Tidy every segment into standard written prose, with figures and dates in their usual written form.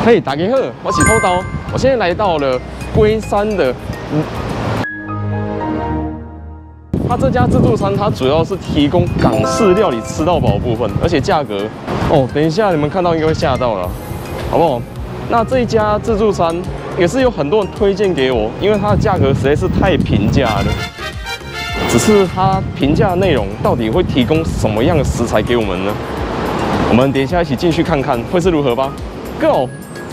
嘿，大家好，我是偷刀，我现在来到了龟山的，它这家自助餐，它主要是提供港式料理吃到饱的部分，而且价格哦，等一下你们看到应该会吓到了，好不好？那这一家自助餐也是有很多人推荐给我，因为它的价格实在是太平价了。只是它平价的内容到底会提供什么样的食材给我们呢？我们等一下一起进去看看会是如何吧。Go！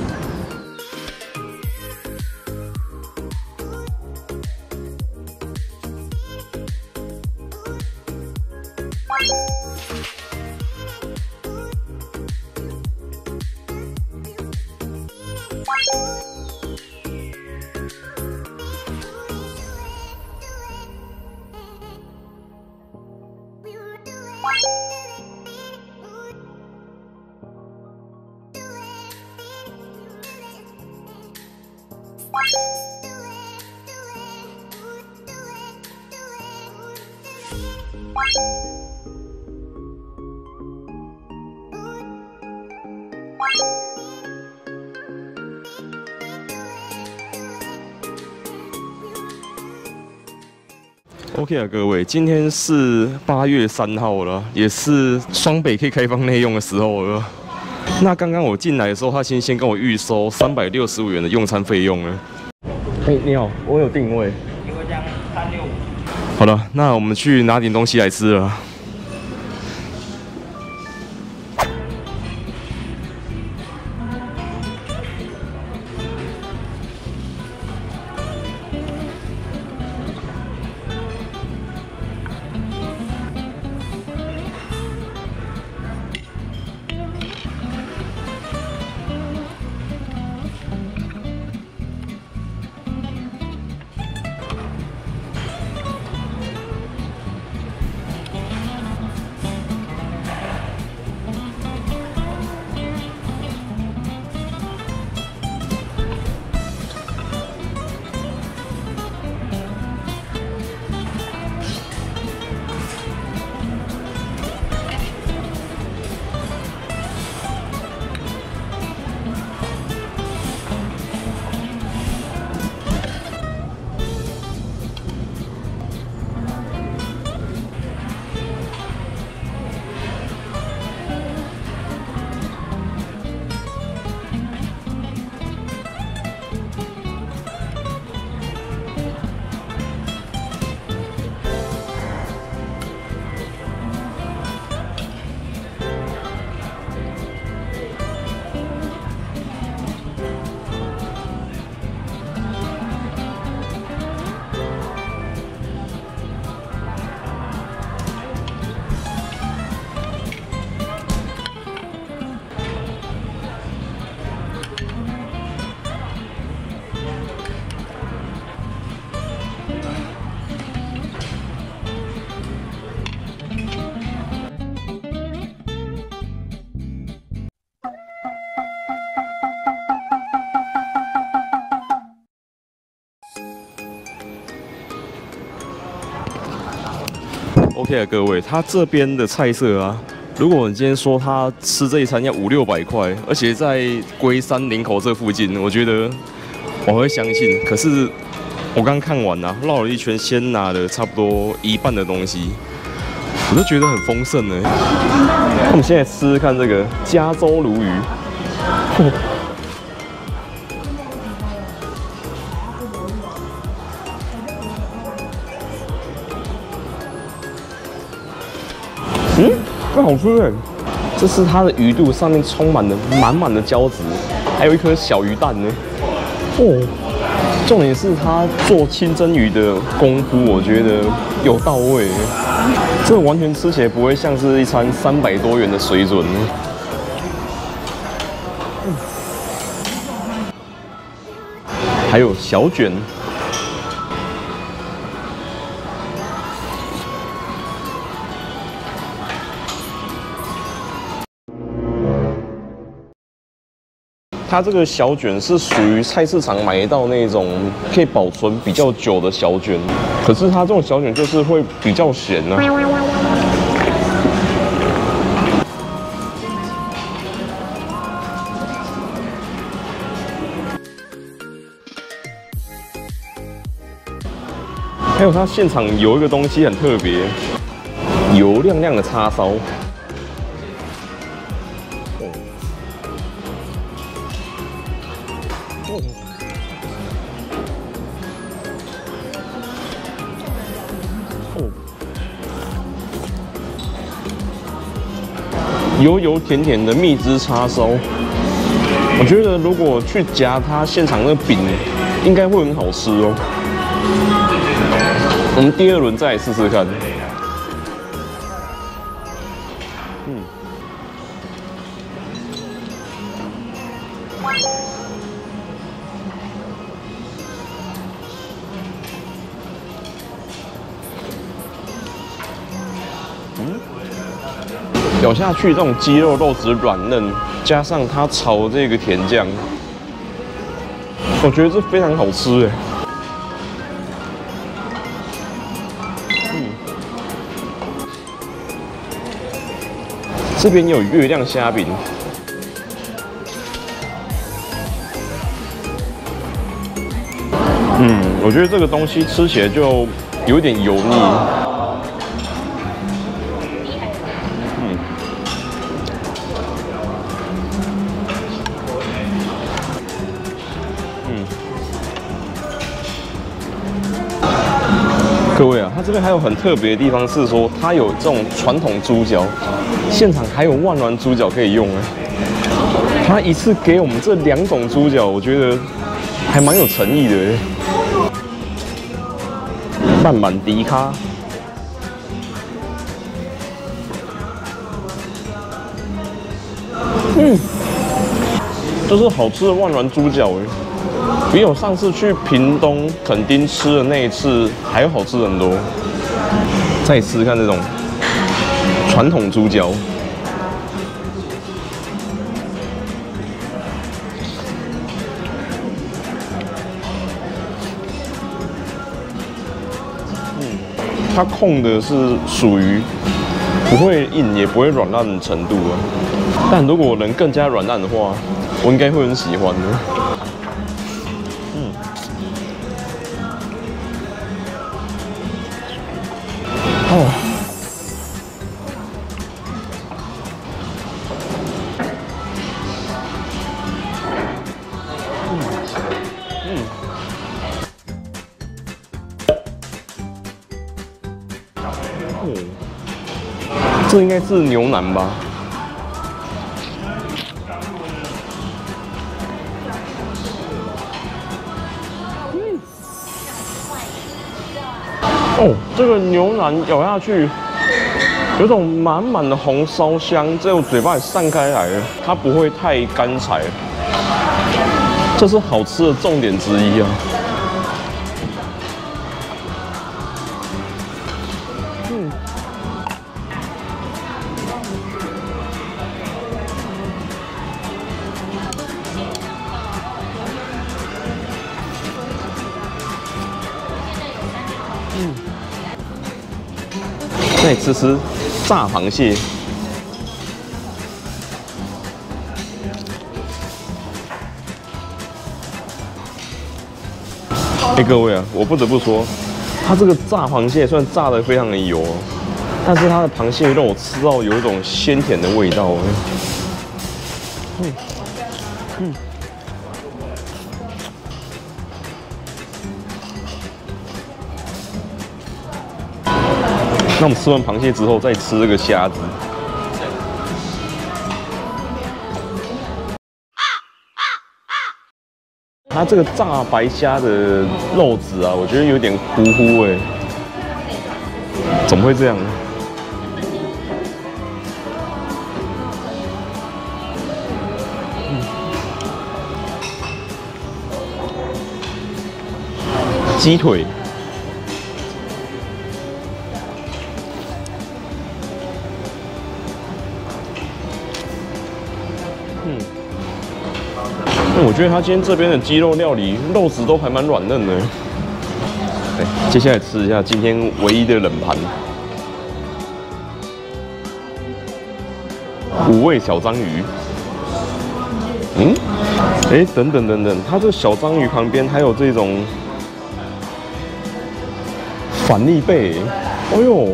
OK 啊，各位，今天是8月3号了，也是双北可以开放内用的时候了。那刚刚我进来的时候，他先跟我预收365元的用餐费用了。嘿，你好，我有定位。定位这样365。好了，那我们去拿点东西来吃了。OK 啊，各位，他这边的菜色啊，如果你今天说他吃这一餐要500-600块，而且在龟山林口这附近，我觉得我会相信。可是我刚看完啊，绕了一圈，先拿了差不多一半的东西，我就觉得很丰盛了。我们现在吃吃看这个加州鲈鱼。很好吃哎！这是它的鱼肚，上面充满了满满的胶质，还有一颗小鱼蛋呢。哦，重点是它做清蒸鱼的功夫，我觉得有到位。这完全吃起来不会像是一餐300多元的水准。还有小卷。它这个小卷是属于菜市场买到那种可以保存比较久的小卷，可是它这种小卷就是会比较咸呢、 还有它现场有一个东西很特别，油亮亮的叉烧。油油甜甜的蜜汁叉烧，我觉得如果去夹它现场那个饼，应该会很好吃哦。我们第2轮再来试试看。咬下去，这种鸡肉肉质软嫩，加上它炒这个甜酱，我觉得这非常好吃哎。这边有月亮虾饼，我觉得这个东西吃起来就有点油腻。各位啊，它这边还有很特别的地方是说，它有这种传统猪脚，现场还有万峦猪脚可以用哎。它一次给我们这2种猪脚，我觉得还蛮有诚意的哎。慢慢迪卡，这是好吃的万峦猪脚哎。比我上次去屏东垦丁吃的那一次还要好吃很多。再试试看这种传统猪脚，它控的是属于不会硬也不会软烂的程度啊。但如果能更加软烂的话，我应该会很喜欢的。这应该是牛腩吧？这个牛腩咬下去，有种满满的红烧香在我嘴巴里散开来了，它不会太干柴，这是好吃的重点之一啊。再吃吃炸螃蟹，各位啊，我不得不说，它这个炸螃蟹虽然炸得非常的油，但是它的螃蟹肉吃到有一种鲜甜的味道。那我们吃完螃蟹之后，再吃这个虾子。它这个炸白虾的肉质啊，我觉得有点糊糊哎，怎么会这样呢？鸡腿。我觉得他今天这边的鸡肉料理肉质都还蛮软嫩的。对，接下来吃一下今天唯一的冷盘，5味小章鱼。等等，它这个小章鱼旁边还有这种反力贝，哎呦！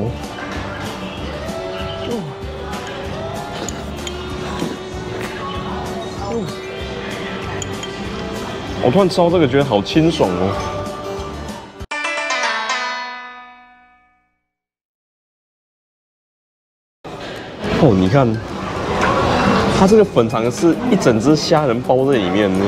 我突然吃到这个，觉得好清爽哦。哦，你看，它这个粉肠是一整只虾仁包在里面呢。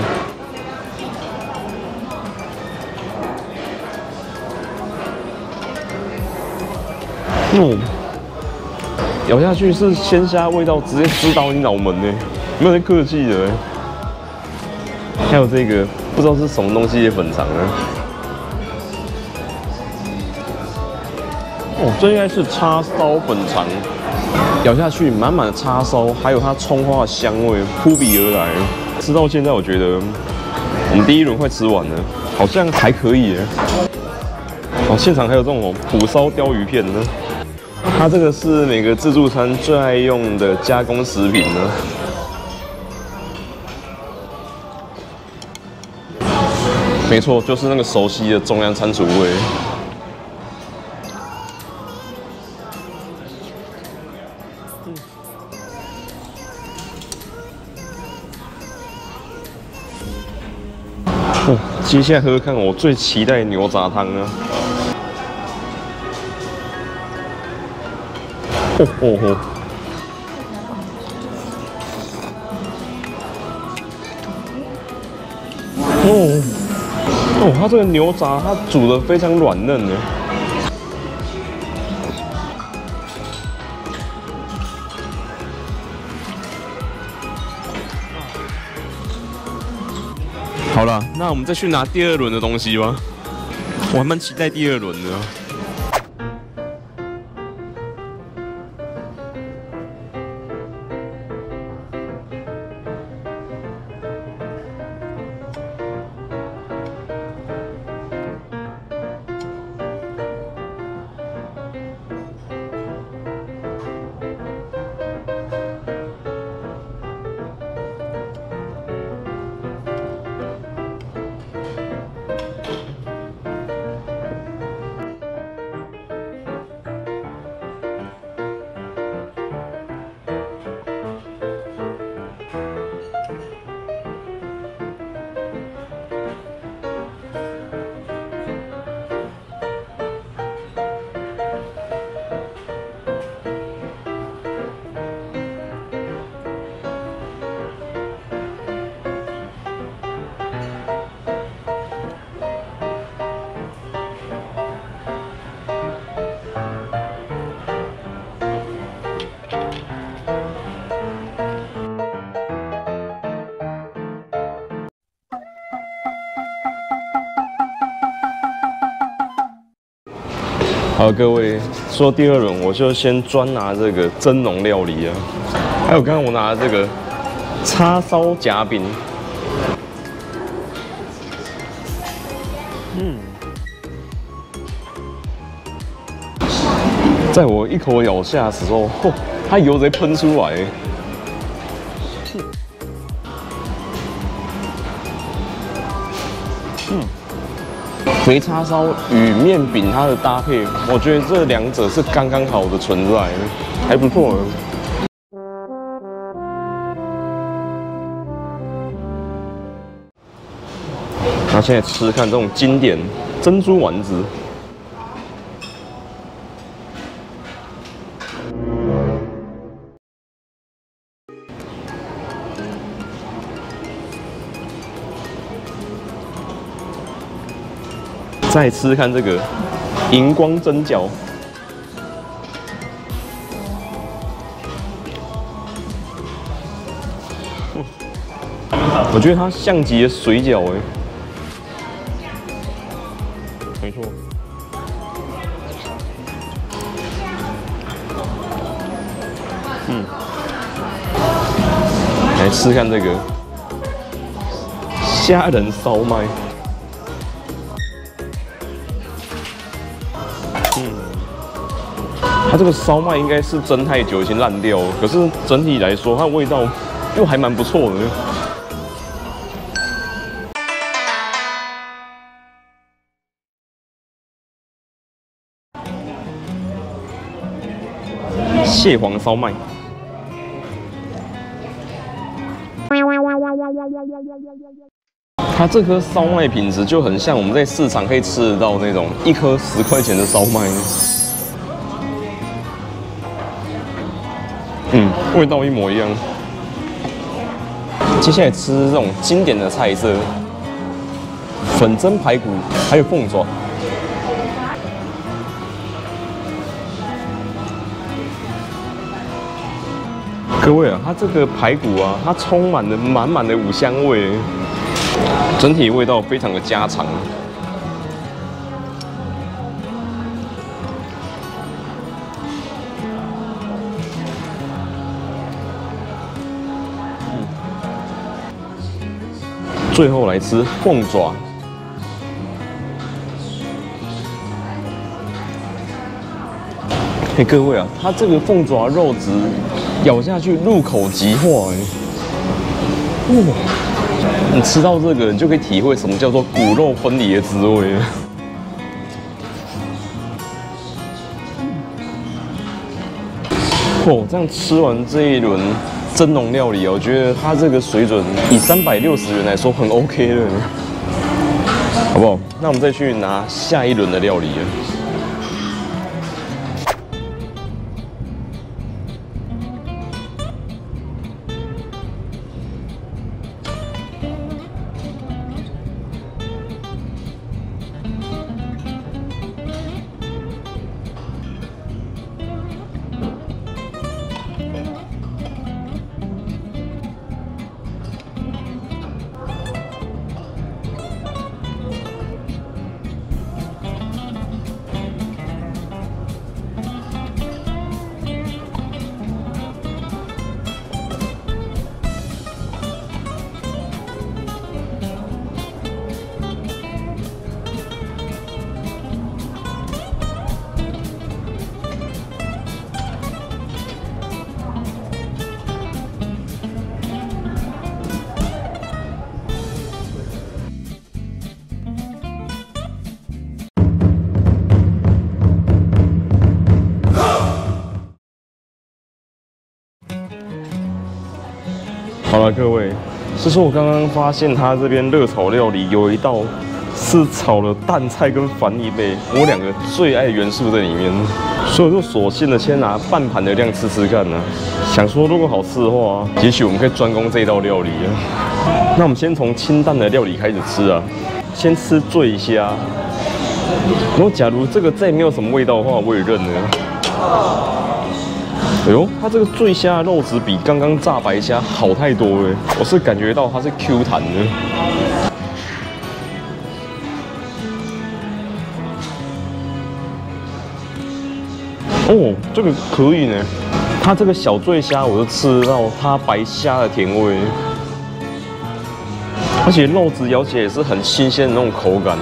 咬下去是鲜虾味道，直接直捣你脑门呢，没有在客气的。还有这个不知道是什么东西的粉肠呢？哦，这应该是叉烧粉肠。咬下去，满满的叉烧，还有它葱花的香味扑鼻而来。吃到现在，我觉得我们第一轮快吃完了，好像还可以耶。哦，现场还有这种蒲烧鲷鱼片呢。它这个是每个自助餐最爱用的加工食品呢。没错，就是那个熟悉的中央餐厨味。哦，接下来喝喝看我最期待的牛杂汤啊！哦哦哦！哦哦，它这个牛杂它煮得非常软嫩呢。好了，那我们再去拿第二轮的东西吧。我还蛮期待第二轮的。好，各位，说第二轮我就先专拿这个蒸笼料理啊，还有刚刚我拿的这个叉烧夹饼，在我一口咬下的时候，嚯，它油直接喷出来。肥叉烧与面饼它的搭配，我觉得这两者是刚刚好的存在，还不错。那现在吃吃看这种经典珍珠丸子。再吃吃看这个荧光蒸饺，我觉得它像极了水饺哎，没错。来吃看这个虾仁烧麦。它这个烧麦应该是蒸太久已经烂掉了，可是整体来说，它的味道又还蛮不错的。 蟹黄烧麦。它这颗烧麦品质就很像我们在市场可以吃得到那种1颗10块钱的烧麦。味道一模一样。接下来吃这种经典的菜色，粉蒸排骨，还有凤爪。各位啊，它这个排骨啊，它充满了满满的五香味，整体味道非常的家常。最后来吃凤爪，各位啊，它这个凤爪肉质咬下去入口即化，哇！你吃到这个，你就可以体会什么叫做骨肉分离的滋味了。哦，这样吃完这一轮蒸笼料理，我觉得它这个水准以360元来说很 OK 了，好不好？那我们再去拿下一轮的料理了。好了，各位，是说我刚刚发现他这边热炒料理有一道是炒了蛋菜跟番芣贝，我2个最爱的元素在里面，所以我就索性的先拿半盘的量吃吃看呢。想说如果好吃的话，也许我们可以专攻这道料理啊。那我们先从清淡的料理开始吃啊，先吃醉虾。然后假如这个再没有什么味道的话，我也认了。哎呦，它这个醉虾的肉质比刚刚炸白虾好太多了，我是感觉到它是 Q 弹的。哦，这个可以呢，它这个小醉虾我就吃到它白虾的甜味，而且肉质咬起来也是很新鲜的那种口感。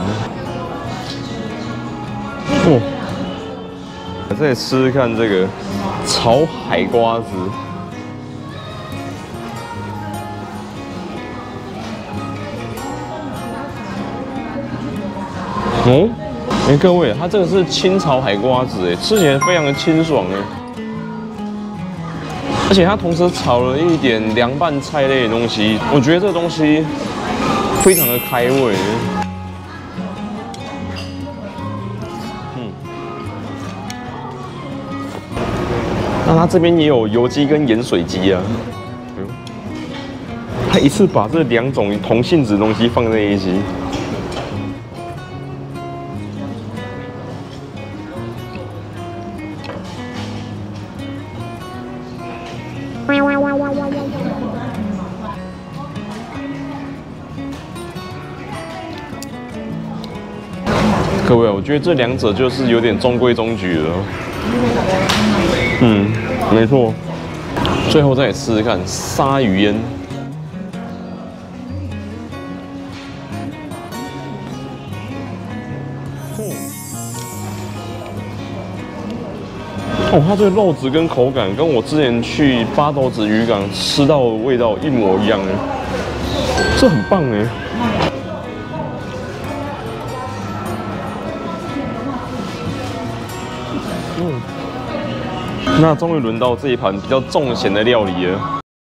哦，再吃吃看这个炒海瓜子，哦，各位，它这个是清炒海瓜子，吃起来非常的清爽而且它同时炒了一点凉拌菜类的东西，我觉得这个东西非常的开胃。那它这边也有油鸡跟盐水鸡啊，它一次把这2种同性质的东西放在一起。各位，我觉得这2者就是有点中规中矩了。没错。最后再来试试看鲨鱼烟。哦，它这个肉质跟口感跟我之前去八斗子渔港吃到的味道一模一样这很棒那终于轮到这一盘比较重咸的料理了。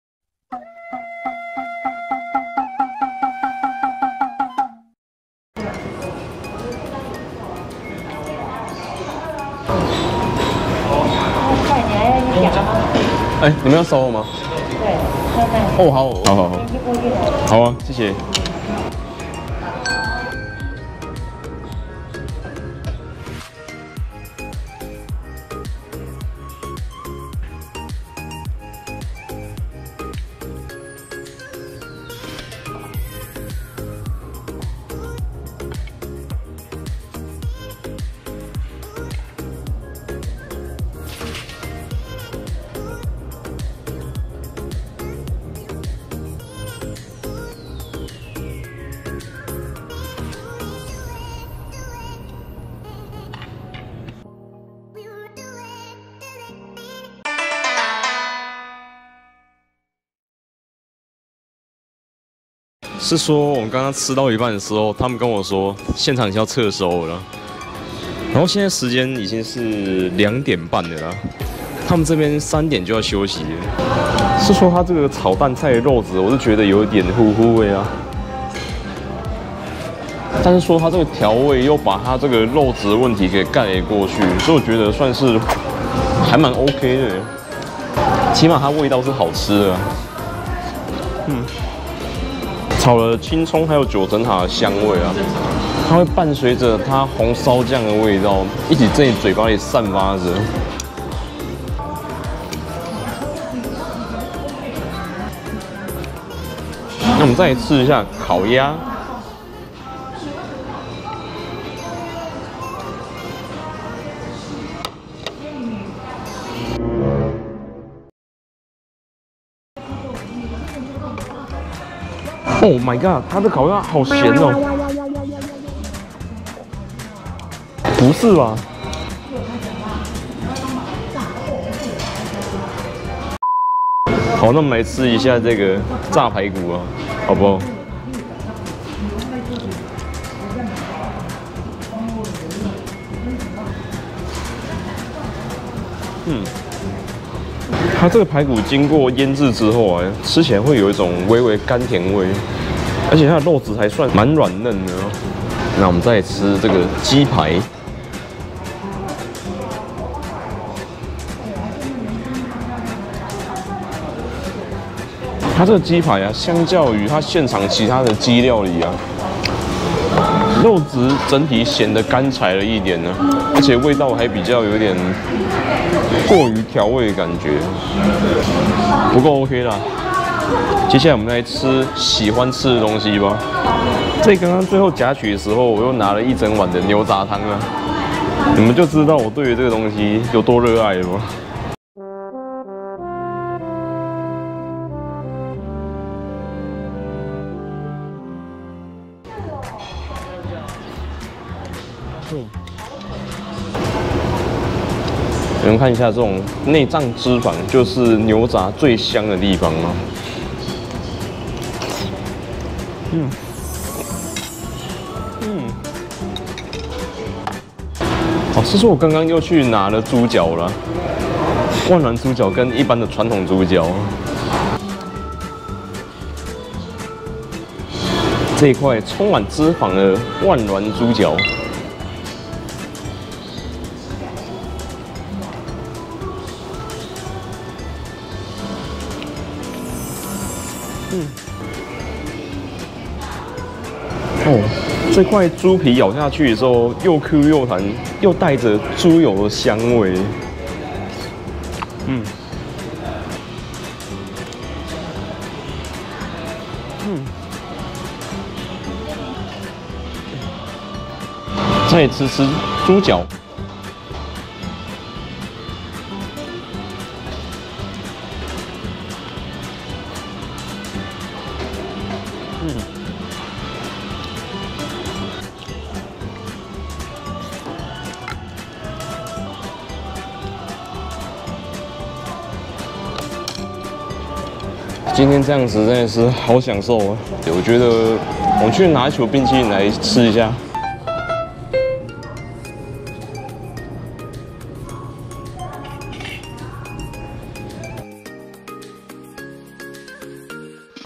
快点，要你夹吗？ 哎，你们要烧了吗？ 对，现在。 哦，好。好啊，谢谢。是说我们刚刚吃到一半的时候，他们跟我说现场已经要撤收了，然后现在时间已经是2点半了啦，他们这边3点就要休息了。是说他这个炒蛋菜的肉质，我是觉得有一点糊糊味啊，但是说他这个调味又把他这个肉质的问题给盖了过去，所以我觉得算是还蛮 OK 的，起码它味道是好吃的啊。炒了青葱还有九层塔的香味啊，它会伴随着它红烧酱的味道一起在你嘴巴里散发着。那我们再来吃一下烤鸭。Oh my god， 它的烤鸭好咸哦！不是吧？好，那我们来吃一下这个炸排骨啊，好不好？它这个排骨经过腌制之后啊，吃起来会有一种微微甘甜味，而且它的肉质还算蛮软嫩的哦。那我们再来吃这个鸡排，它这个鸡排啊，相较于它现场其他的鸡料理啊，肉质整体显得干柴了一点呢，而且味道还比较有点过于调味的感觉，不过 OK 啦。接下来我们来吃喜欢吃的东西吧。这刚刚最后夹取的时候，我又拿了一整碗的牛杂汤啊，你们就知道我对于这个东西有多热爱了吧。你们看一下，这种内脏脂肪就是牛杂最香的地方啊。哦，是说我刚刚又去拿了猪脚了，万峦猪脚跟一般的传统猪脚。这一块充满脂肪的万峦猪脚。哦，这块猪皮咬下去的时候又 Q 又弹，又带着猪油的香味。再吃猪脚。今天这样子真的是好享受啊！我觉得我们去拿一球冰淇淋来吃一下。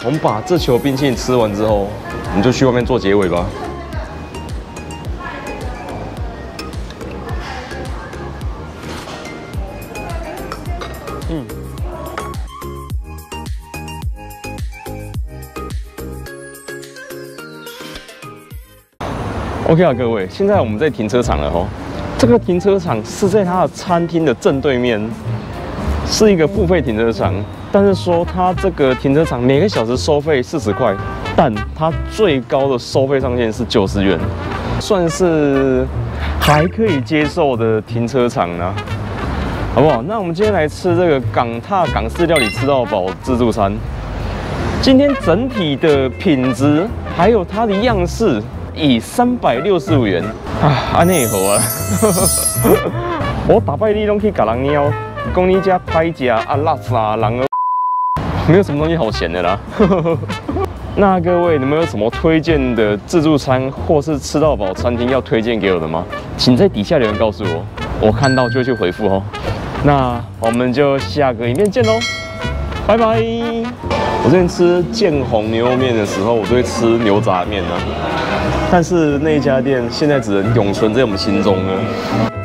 我们把这球冰淇淋吃完之后，我们就去外面做结尾吧。OK 啊，各位，现在我们在停车场了吼。这个停车场是在它的餐厅的正对面，是一个付费停车场。但是说它这个停车场每个小时收费40块，但它最高的收费上限是90元，算是还可以接受的停车场呢，好不好？那我们今天来吃这个港式料理吃到饱自助餐。今天整体的品质还有它的样式。以365元啊，安尼也好啊。我打败你拢去甲人撩，讲你家歹食啊，垃圾人，没有什么东西好嫌的啦。那各位，你们有什么推荐的自助餐或是吃到饱餐厅要推荐给我的吗？请在底下留言告诉我，我看到就会去回复哦。那我们就下个影片见喽，拜拜。我之前吃建宏牛肉面的时候，我都会吃牛杂面啊。但是那一家店现在只能永存在我们心中了。